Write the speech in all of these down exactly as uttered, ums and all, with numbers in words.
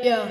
Yeah.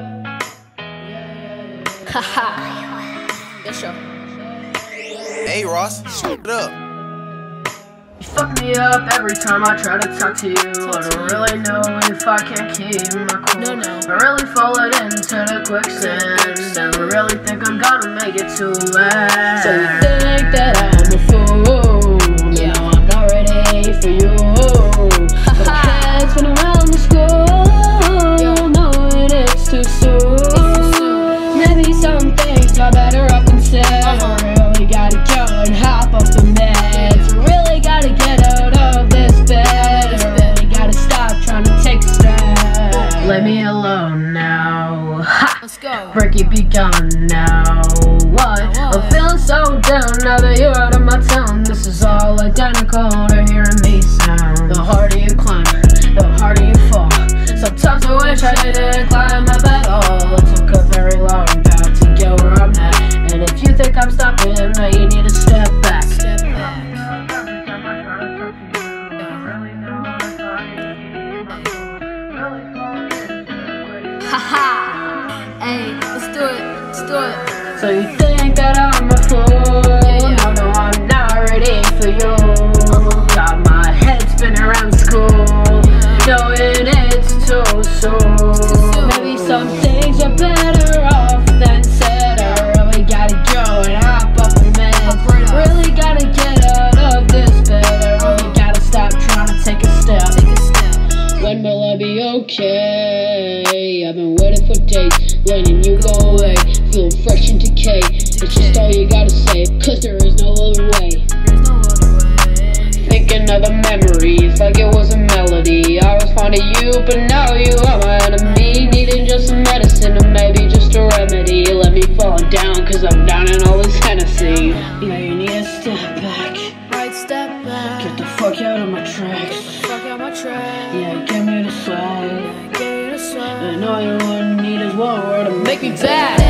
Haha. Yes, sure. Hey Ross, shut up. You fuck me up every time I try to talk to you. I don't really know if I can keep my cool. No, no. I really followed into the quicksand, and I really think I'm gonna make it to end. So you think that I'm a fool? Yeah. No, I'm not ready for you. But the heads spin around the school. You'll know it, it's too soon. Maybe some things are better up instead. Uh-huh. I really gotta go and hop off the meds. Really gotta get out of this bed. I really gotta stop trying to take a step. Let me alone now. Ha! Let's go. Break it, be gone now. What? I'm feeling so down now that you're out of my town. This is all identical to hearing me sound. The harder you climb, the harder you fall. Sometimes I wish I didn't climb up at all. It took a very long path to get where I'm at. And if you think I'm stopping, now you need to step back. Step back. Haha. Hey, let's do it. Let's do it. So you think that I'm a fool? Yeah, yeah. No, no, I'm not ready for you. Got my head spinning around school, knowing it's too soon. Maybe some things are better off than said. I really gotta go and hop off the meds. Really gotta get out of this bed. I really gotta stop trying to take a step. Take a step. When will I be okay? I've been waiting for days, letting you go away. Feeling fresh and decay. It's just all you gotta say, cause there is no other way. There's no other way. Thinking of the memories like it was a melody. I was fond of you, but now you are my enemy. Needing just some medicine or maybe just a remedy. Let me fall down cause I'm down in all this Hennessy. Yeah, you need to step back. Right step back. Get the fuck out of my tracks. Fuck out my track. Yeah, give me the swag. Give me the swag. And all you would need is one word to Make me back.